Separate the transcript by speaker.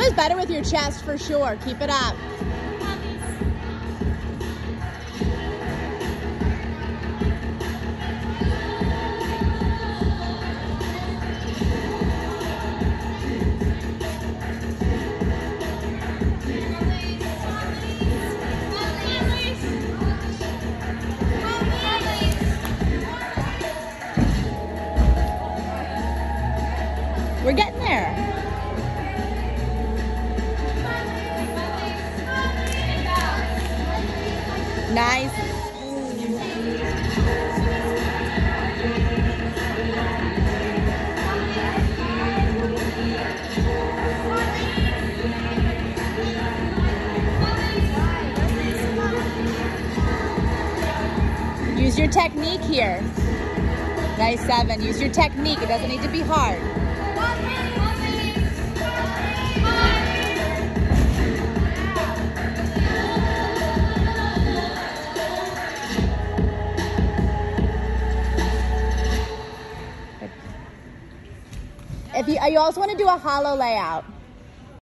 Speaker 1: does better with your chest for sure. Keep it up. We're getting there. Nice. Use your technique here. Nice 7. Use your technique. It doesn't need to be hard. You also want to do a hollow layout.